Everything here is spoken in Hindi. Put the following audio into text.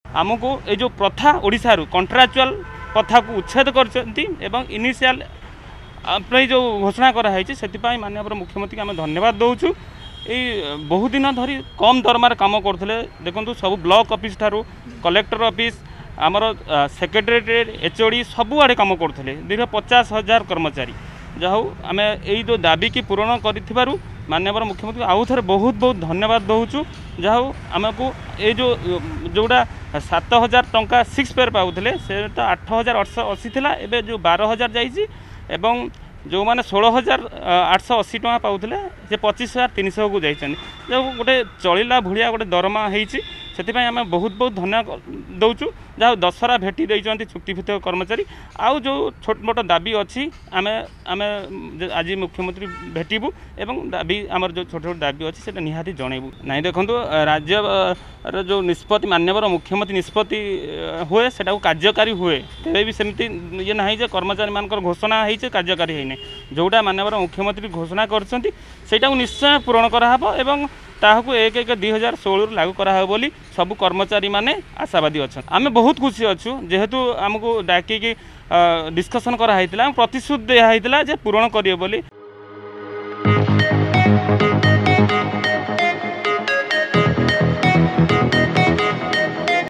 आमको ये जो प्रथा ओडिशारू कॉन्ट्रैक्चुअल प्रथा को उच्छेद कर इनिशियल जो घोषणा कराई से माननीय मुख्यमंत्री आम धन्यवाद दौचु। ये बहुत दिन धरी कम दरमार कम करते देखो सब ब्लॉक ऑफिस ठारू कलेक्टर ऑफिस आमर सेक्रेटेरिएट एचओडी सबुआड़े कम करते दीर्घ 50,000 कर्मचारी जाऊ आम यही जो दाबी की पूरण कर माननीय मुख्यमंत्री आउ थे बहुत बहुत धन्यवाद दौचु। जाऊ आमको ये जोड़ा 7,000 टंका 6 पेयर पाऊे से तो 8,880 था एवं जो 12,000 जाइए एवं जो मैंने 16,880 टका पाऊे से 25,300 को जाइए जो गोटे चलला भाया गोटे दरमा होती से आम बहुत बहुत धन्यवाद दौचु। जहाँ दशहरा भेटी देती चुक्तिभित्तिक कर्मचारी आउ जो छोट मोट दाबी अच्छी आम आम आज मुख्यमंत्री भेटू एवं दाबी आमर जो छोट छोट दाबी अच्छी से निहाती जनइबू ना। देखो राज्य जो निष्पत्ति माननीय मुख्यमंत्री निष्पत्ति हुए से कार्यकारी हुए तेरे भी सेमती ये ना कर्मचारी मान घोषणा होती कार्यकारी है जोटा माननीय मुख्यमंत्री घोषणा कर निश्चय पूरण कराहब एवं ताकू 1/1/2016 लागू कराहब बोली सब कर्मचारी माने आशावादी अच्छा। आम बहुत खुशी अच्छु जेहेतु आमको डाकिकी डिस्कसन कराइला प्रतिश्रुति दिखाई जे पूरण करिए बोली।